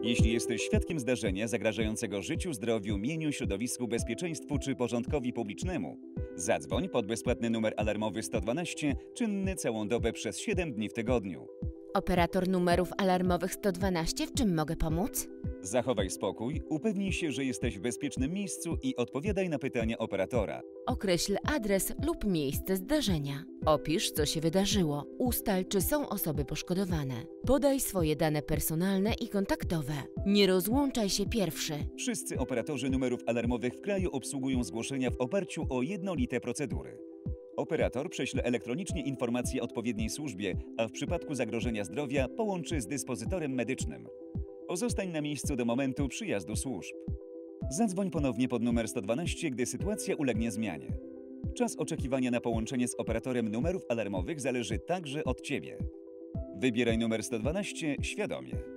Jeśli jesteś świadkiem zdarzenia zagrażającego życiu, zdrowiu, mieniu, środowisku, bezpieczeństwu czy porządkowi publicznemu, zadzwoń pod bezpłatny numer alarmowy 112, czynny całą dobę przez 7 dni w tygodniu. Operator numerów alarmowych 112, w czym mogę pomóc? Zachowaj spokój, upewnij się, że jesteś w bezpiecznym miejscu i odpowiadaj na pytania operatora. Określ adres lub miejsce zdarzenia. Opisz, co się wydarzyło. Ustal, czy są osoby poszkodowane. Podaj swoje dane personalne i kontaktowe. Nie rozłączaj się pierwszy. Wszyscy operatorzy numerów alarmowych w kraju obsługują zgłoszenia w oparciu o jednolite procedury. Operator prześle elektronicznie informacje odpowiedniej służbie, a w przypadku zagrożenia zdrowia połączy z dyspozytorem medycznym. Pozostań na miejscu do momentu przyjazdu służb. Zadzwoń ponownie pod numer 112, gdy sytuacja ulegnie zmianie. Czas oczekiwania na połączenie z operatorem numerów alarmowych zależy także od Ciebie. Wybieraj numer 112 świadomie.